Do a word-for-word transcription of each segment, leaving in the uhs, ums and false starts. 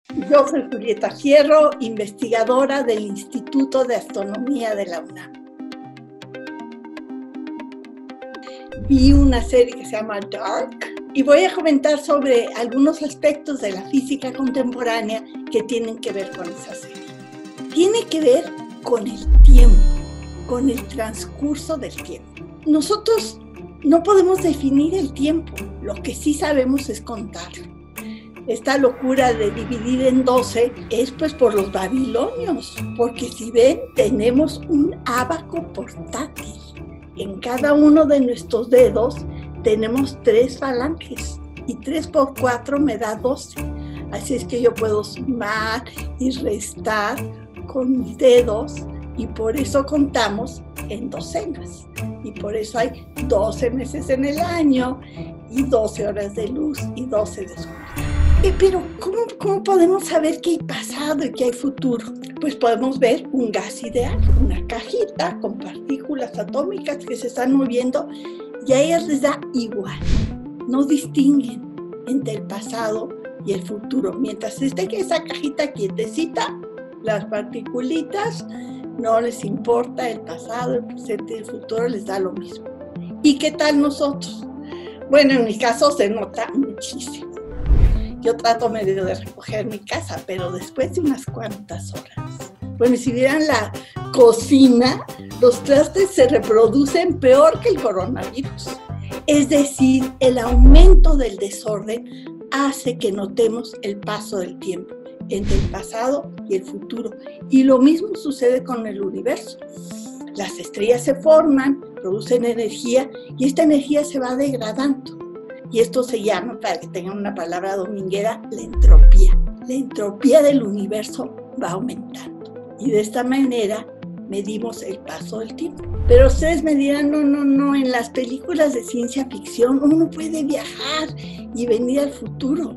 Yo soy Julieta Fierro, investigadora del Instituto de Astronomía de la UNAM. Vi una serie que se llama Dark y voy a comentar sobre algunos aspectos de la física contemporánea que tienen que ver con esa serie. Tiene que ver con el tiempo, con el transcurso del tiempo. Nosotros no podemos definir el tiempo, lo que sí sabemos es contarlo. Esta locura de dividir en doce es pues por los babilonios, porque si ven, tenemos un ábaco portátil. En cada uno de nuestros dedos tenemos tres falanges y tres por cuatro me da doce. Así es que yo puedo sumar y restar con mis dedos y por eso contamos en docenas. Y por eso hay doce meses en el año y doce horas de luz y doce de oscuridad. Eh, pero, ¿cómo, ¿cómo podemos saber que hay pasado y que hay futuro? Pues podemos ver un gas ideal, una cajita con partículas atómicas que se están moviendo y a ellas les da igual. No distinguen entre el pasado y el futuro. Mientras esté que esa cajita quietecita, las particulitas no les importa el pasado, el presente y el futuro, les da lo mismo. ¿Y qué tal nosotros? Bueno, en mi caso se nota muchísimo. Yo trato medio de recoger mi casa, pero después de unas cuantas horas. Bueno, si vieran la cocina, los trastes se reproducen peor que el coronavirus. Es decir, el aumento del desorden hace que notemos el paso del tiempo entre el pasado y el futuro. Y lo mismo sucede con el universo. Las estrellas se forman, producen energía y esta energía se va degradando. Y esto se llama, para que tengan una palabra dominguera, la entropía. La entropía del universo va aumentando. Y de esta manera medimos el paso del tiempo. Pero ustedes me dirán, no, no, no, en las películas de ciencia ficción uno puede viajar y venir al futuro.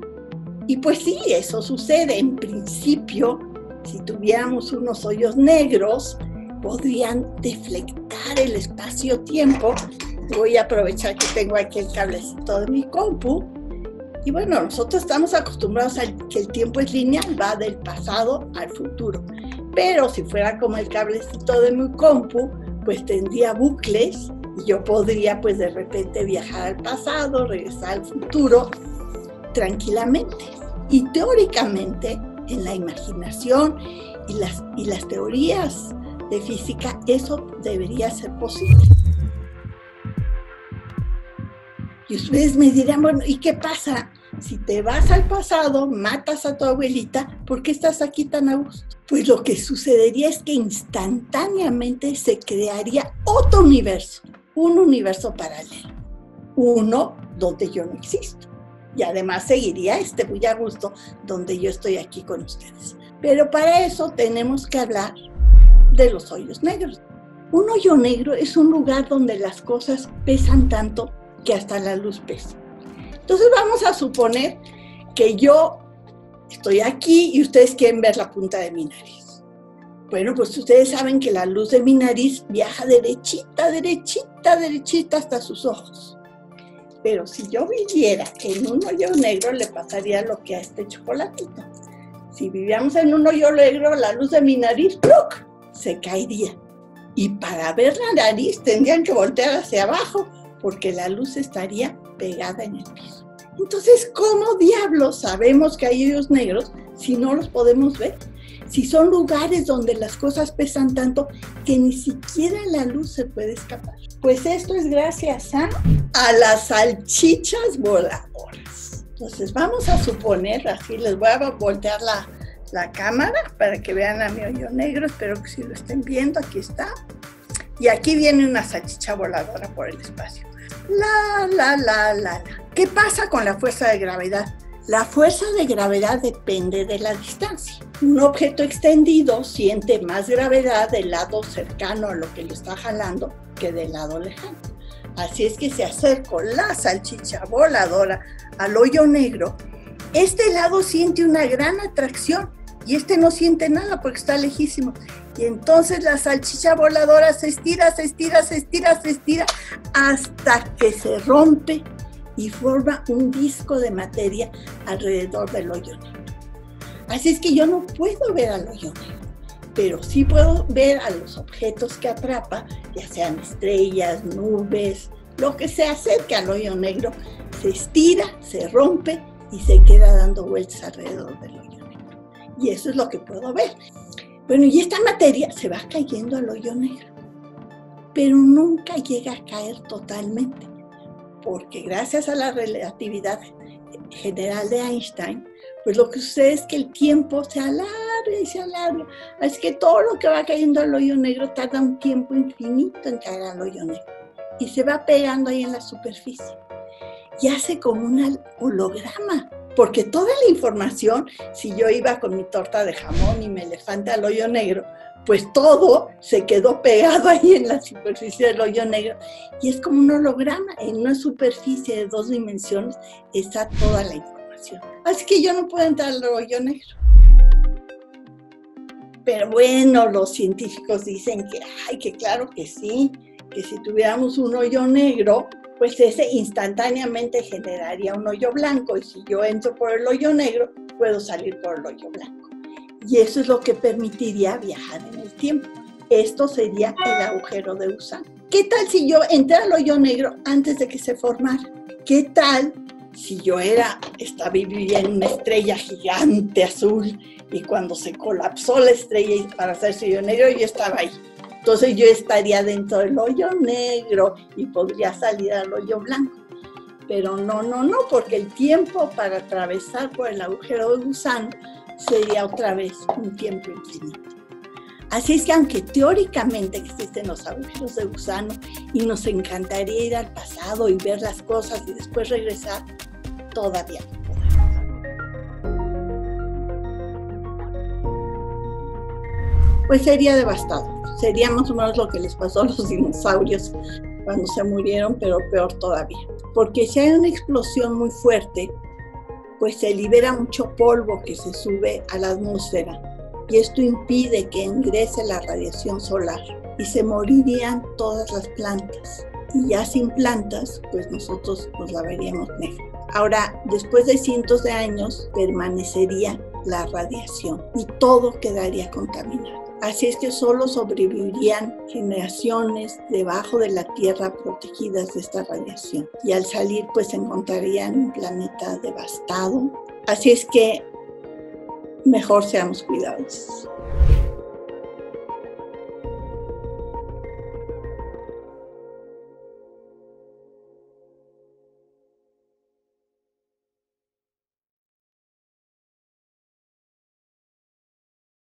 Y pues sí, eso sucede. En principio, si tuviéramos unos hoyos negros, podrían deflectar el espacio-tiempo. Voy a aprovechar que tengo aquí el cablecito de mi compu. Y bueno, nosotros estamos acostumbrados a que el tiempo es lineal, va del pasado al futuro. Pero si fuera como el cablecito de mi compu, pues tendría bucles y yo podría pues de repente viajar al pasado, regresar al futuro tranquilamente. Y teóricamente, en la imaginación y las, y las teorías de física, eso debería ser posible. Y ustedes me dirán, bueno, ¿y qué pasa? Si te vas al pasado, matas a tu abuelita, ¿por qué estás aquí tan a gusto? Pues lo que sucedería es que instantáneamente se crearía otro universo, un universo paralelo, uno donde yo no existo. Y además seguiría este muy a gusto donde yo estoy aquí con ustedes. Pero para eso tenemos que hablar de los hoyos negros. Un hoyo negro es un lugar donde las cosas pesan tanto que hasta la luz pesa. Entonces vamos a suponer que yo estoy aquí y ustedes quieren ver la punta de mi nariz. Bueno, pues ustedes saben que la luz de mi nariz viaja derechita, derechita, derechita hasta sus ojos. Pero si yo viviera en un hoyo negro, le pasaría lo que a este chocolatito. Si viviéramos en un hoyo negro, la luz de mi nariz, ¡pluc!, se caería. Y para ver la nariz tendrían que voltear hacia abajo, porque la luz estaría pegada en el piso. Entonces, ¿cómo diablos sabemos que hay hoyos negros si no los podemos ver? Si son lugares donde las cosas pesan tanto que ni siquiera la luz se puede escapar. Pues esto es gracias a, a las salchichas voladoras. Entonces, vamos a suponer, así les voy a voltear la, la cámara para que vean a mi hoyo negro. Espero que sí lo estén viendo, aquí está. Y aquí viene una salchicha voladora por el espacio. La, la, la, la, la. ¿Qué pasa con la fuerza de gravedad? La fuerza de gravedad depende de la distancia. Un objeto extendido siente más gravedad del lado cercano a lo que lo está jalando que del lado lejano. Así es que si acerco la salchicha voladora al hoyo negro, este lado siente una gran atracción y este no siente nada porque está lejísimo. Y entonces la salchicha voladora se estira, se estira, se estira, se estira, hasta que se rompe y forma un disco de materia alrededor del hoyo negro. Así es que yo no puedo ver al hoyo negro, pero sí puedo ver a los objetos que atrapa, ya sean estrellas, nubes, lo que se acerca al hoyo negro, se estira, se rompe y se queda dando vueltas alrededor del hoyo negro. Y eso es lo que puedo ver. Bueno, y esta materia se va cayendo al hoyo negro, pero nunca llega a caer totalmente, porque gracias a la relatividad general de Einstein, pues lo que sucede es que el tiempo se alarga y se alarga. Así que todo lo que va cayendo al hoyo negro tarda un tiempo infinito en caer al hoyo negro y se va pegando ahí en la superficie. Y hace como un holograma, porque toda la información, si yo iba con mi torta de jamón y mi elefante al hoyo negro, pues todo se quedó pegado ahí en la superficie del hoyo negro y es como un holograma. En una superficie de dos dimensiones está toda la información. Así que yo no puedo entrar al hoyo negro. Pero bueno, los científicos dicen que, ay, que claro que sí, que si tuviéramos un hoyo negro, pues ese instantáneamente generaría un hoyo blanco y si yo entro por el hoyo negro, puedo salir por el hoyo blanco. Y eso es lo que permitiría viajar en el tiempo. Esto sería el agujero de gusano. ¿Qué tal si yo entré al hoyo negro antes de que se formara? ¿Qué tal si yo era, estaba vivía en una estrella gigante azul y cuando se colapsó la estrella para hacerse hoyo negro, yo estaba ahí? Entonces yo estaría dentro del hoyo negro y podría salir al hoyo blanco. Pero no, no, no, porque el tiempo para atravesar por el agujero de gusano sería otra vez un tiempo infinito. Así es que aunque teóricamente existen los agujeros de gusano y nos encantaría ir al pasado y ver las cosas y después regresar, todavía no podemos. Pues sería devastador. Sería más o menos lo que les pasó a los dinosaurios cuando se murieron, pero peor todavía. Porque si hay una explosión muy fuerte, pues se libera mucho polvo que se sube a la atmósfera y esto impide que ingrese la radiación solar y se morirían todas las plantas. Y ya sin plantas, pues nosotros nos la veríamos negra. Ahora, después de cientos de años, permanecería la radiación y todo quedaría contaminado. Así es que solo sobrevivirían generaciones debajo de la Tierra protegidas de esta radiación. Y al salir, pues se encontrarían un planeta devastado. Así es que mejor seamos cuidadosos.